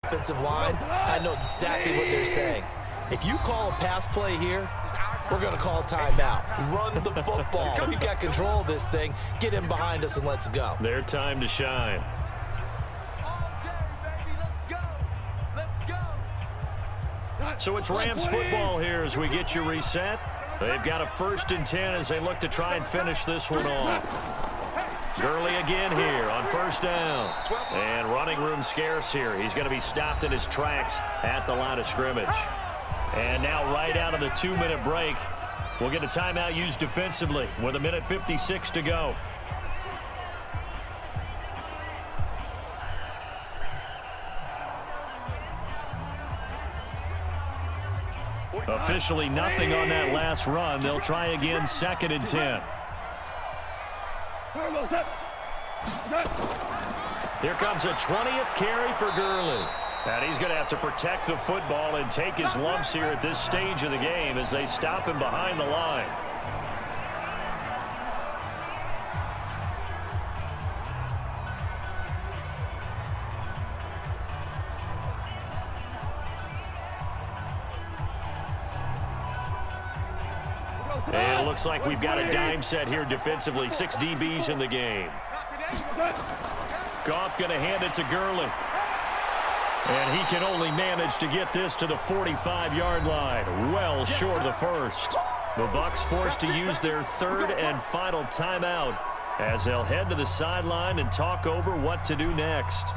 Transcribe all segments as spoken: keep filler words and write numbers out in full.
Offensive line, I know exactly what they're saying. If you call a pass play here, we're going to call timeout. Run the football. We've got control of this thing. Get in behind us and let's go. Their time to shine. So it's Rams football here as we get you reset. They've got a first and ten as they look to try and finish this one off. Gurley again here on first down. And running room scarce here. He's going to be stopped in his tracks at the line of scrimmage. And now right out of the two-minute break, we'll get a timeout used defensively with a minute fifty-six to go. Officially nothing on that last run. They'll try again second and ten. Here comes a twentieth carry for Gurley. And he's going to have to protect the football and take his lumps here at this stage of the game as they stop him behind the line. And it looks like we've got a dime set here defensively. Six D Bs in the game. Goff going to hand it to Gurley. And he can only manage to get this to the forty-five yard line. Well short of the first. The Bucs forced to use their third and final timeout as they'll head to the sideline and talk over what to do next.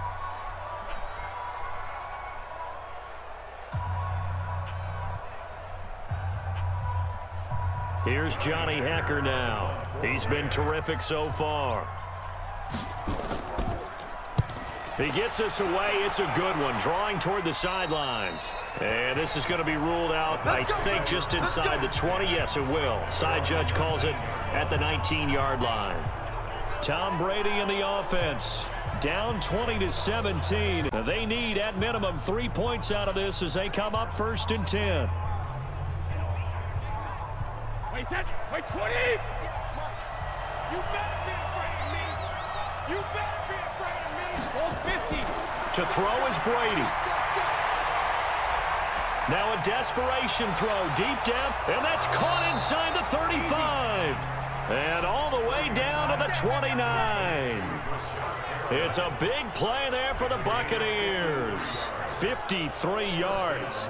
Here's Johnny Hekker now. He's been terrific so far. He gets us away. It's a good one, drawing toward the sidelines. And this is going to be ruled out, I think, just inside the twenty. Yes, it will. Side judge calls it at the nineteen yard line. Tom Brady in the offense. Down twenty to seventeen. They need, at minimum, three points out of this as they come up first and ten. Wait, that, wait, twenty! You better be afraid of me! You better be afraid of me! All fifty! To throw is Brady. Now a desperation throw deep down, and that's caught inside the thirty-five. And all the way down to the twenty-nine. It's a big play there for the Buccaneers. fifty-three yards.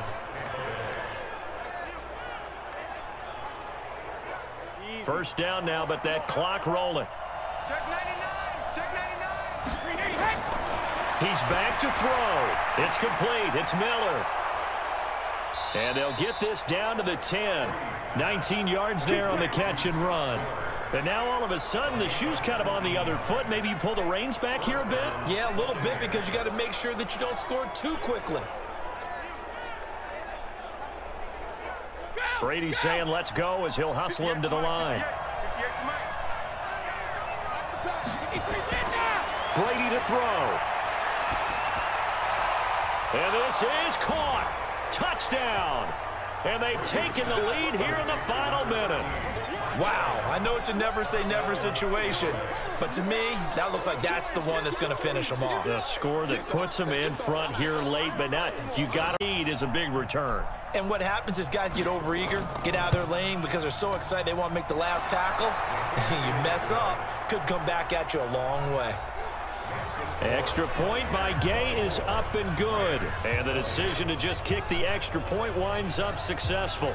First down now, but that clock rolling. Check ninety-nine! Check ninety-nine! He's back to throw. It's complete. It's Miller. And they'll get this down to the ten. nineteen yards there on the catch and run. And now all of a sudden the shoe's kind of on the other foot. Maybe you pull the reins back here a bit? Yeah, a little bit, because you got to make sure that you don't score too quickly. Brady's saying let's go as he'll hustle him to the line. Brady to throw. And this is caught. Touchdown. And they've taken the lead here in the final minute. Wow, I know it's a never-say-never situation, but to me, that looks like that's the one that's going to finish them off. The score that puts them in front here late, but now you got to need is a big return. And what happens is guys get overeager, get out of their lane because they're so excited they want to make the last tackle. You mess up, could come back at you a long way. Extra point by Gay is up and good. And the decision to just kick the extra point winds up successful.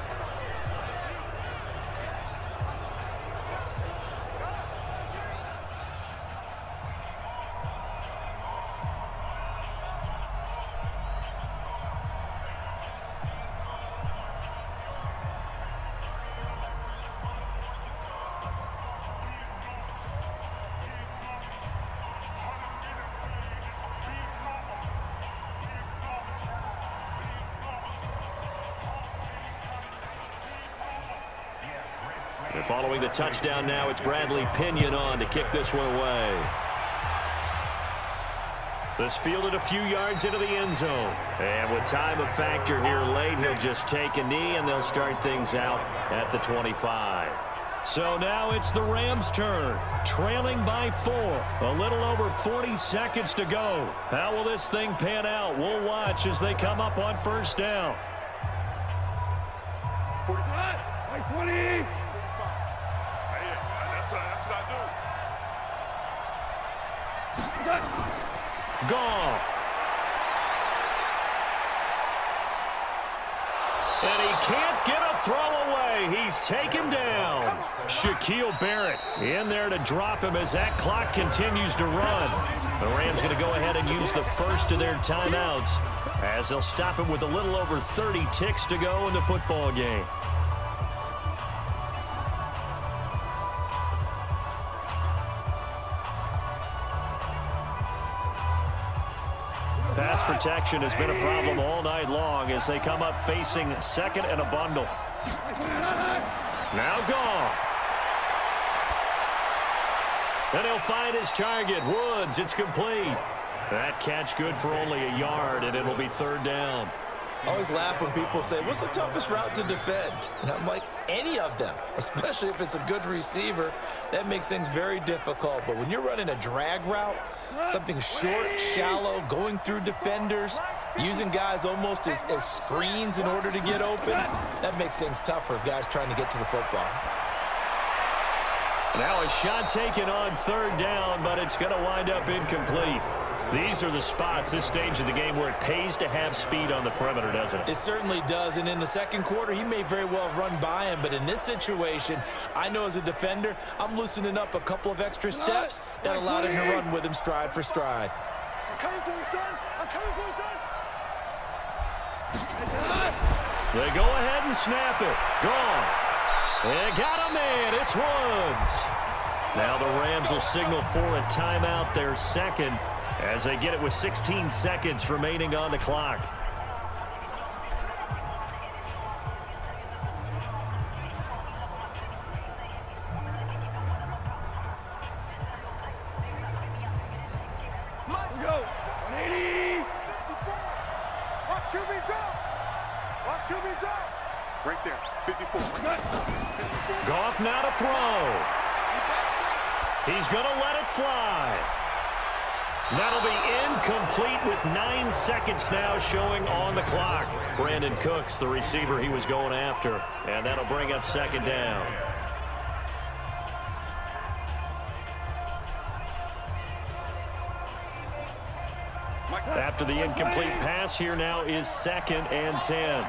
And following the touchdown now, it's Bradley Pinion on to kick this one away. This fielded a few yards into the end zone. And with time a factor here late, he'll just take a knee, and they'll start things out at the twenty-five. So now it's the Rams' turn, trailing by four. A little over forty seconds to go. How will this thing pan out? We'll watch as they come up on first down. forty-five, twenty. That's, that's what I do. Goff. And he can't get a throw away. He's taken down. Shaquille Barrett in there to drop him as that clock continues to run. The Rams going to go ahead and use the first of their timeouts as they'll stop him with a little over thirty ticks to go in the football game. Pass protection has been a problem all night long as they come up facing second and a bundle. Now Goff. And he'll find his target. Woods, it's complete. That catch good for only a yard, and it'll be third down. I always laugh when people say, what's the toughest route to defend? And I'm like, any of them, especially if it's a good receiver. That makes things very difficult. But when you're running a drag route, something short, shallow, going through defenders, using guys almost as, as screens in order to get open, that makes things tough for guys trying to get to the football. Now a shot taken on third down, but it's going to wind up incomplete. These are the spots, this stage of the game, where it pays to have speed on the perimeter, doesn't it? It certainly does, and in the second quarter, he may very well run by him, but in this situation, I know as a defender, I'm loosening up a couple of extra steps that allowed him to run with him stride for stride. I'm coming for the sun. I'm coming for the sun. They go ahead and snap it. Gone. They got a man. It's Woods. Now the Rams will signal for a timeout, their second, as they get it with sixteen seconds remaining on the clock. Let's go. one eighty. Watch Q B drop. Watch Q B drop. Right there, fifty-four. Goff now to throw. He's going to let it fly. That'll be incomplete with nine seconds now showing on the clock. Brandon Cooks, the receiver he was going after, and that'll bring up second down. After the incomplete pass, here now is second and ten.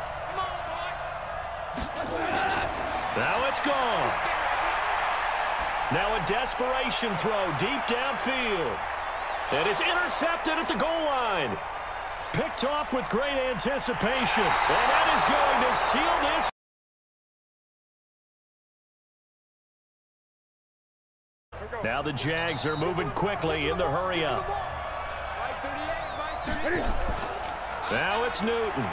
Now it's gone. Now a desperation throw deep downfield. And it's intercepted at the goal line. Picked off with great anticipation. And that is going to seal this. Now the Jags are moving quickly in the hurry-up. Now it's Newton.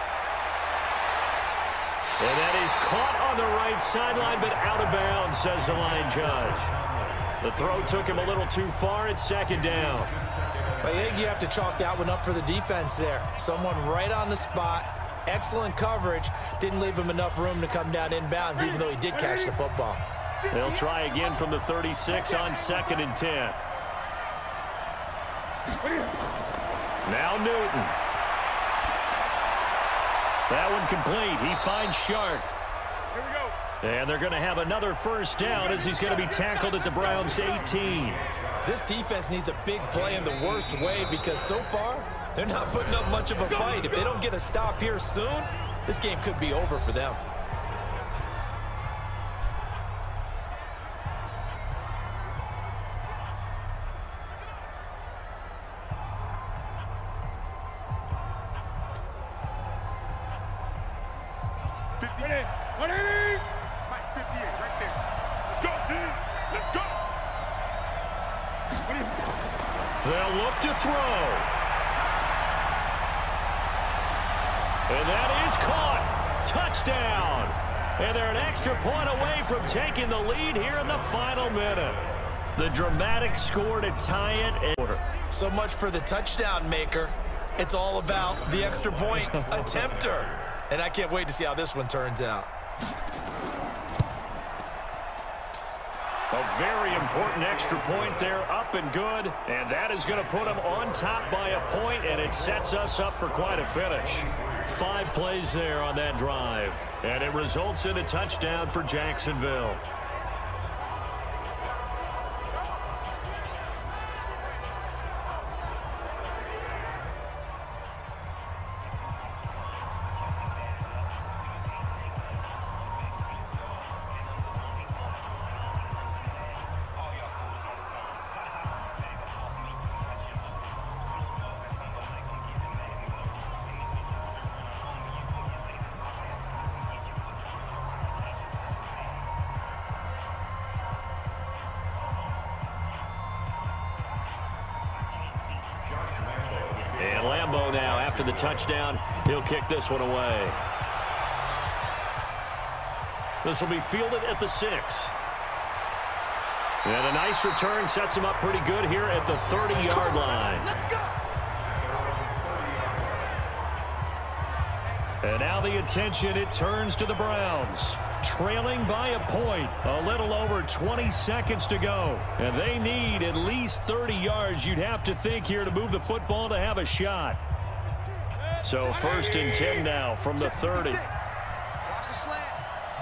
And that is caught on the right sideline, but out of bounds, says the line judge. The throw took him a little too far at second down. I think you have to chalk that one up for the defense there. Someone right on the spot. Excellent coverage. Didn't leave him enough room to come down inbounds, even though he did catch the football. They'll try again from the thirty-six on second and ten. Now Newton. That one complete. He finds Shark. Here we go. And they're going to have another first down as he's going to be tackled at the Browns' eighteen. This defense needs a big play in the worst way because so far, they're not putting up much of a fight. If they don't get a stop here soon, this game could be over for them. one eighty. fifty-eight, right there. Let's go, dude. Let's go. They'll look to throw. And that is caught. Touchdown. And they're an extra point away from taking the lead here in the final minute. The dramatic score to tie it. So much for the touchdown maker. It's all about the extra point attempter. And I can't wait to see how this one turns out. A very important extra point there, up and good. And that is going to put them on top by a point, and it sets us up for quite a finish. Five plays there on that drive. And it results in a touchdown for Jacksonville. And Lambeau now, after the touchdown, he'll kick this one away. This will be fielded at the six. And a nice return sets him up pretty good here at the thirty-yard line. Let's go. And now the attention, it turns to the Browns. Trailing by a point. A little over twenty seconds to go. And they need at least thirty yards, you'd have to think, here to move the football to have a shot. So first and ten now from the thirty. Watch the slant.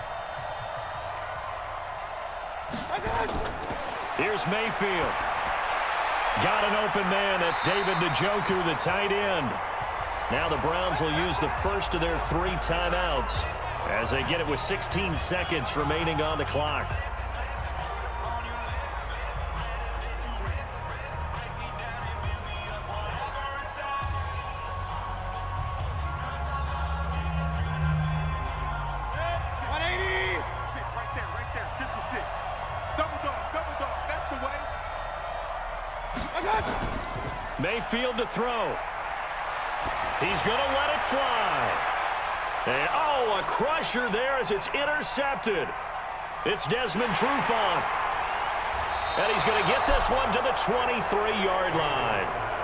Here's Mayfield. Got an open man. That's David Njoku, the tight end. Now the Browns will use the first of their three timeouts as they get it with sixteen seconds remaining on the clock. one eighty. Six, right there, right there. fifty-six. Double dog, double dog. That's the way. I got you. Mayfield to throw. He's going to let it fly. And, oh, a crusher there as it's intercepted. It's Desmond Trufant. And he's going to get this one to the twenty-three-yard line.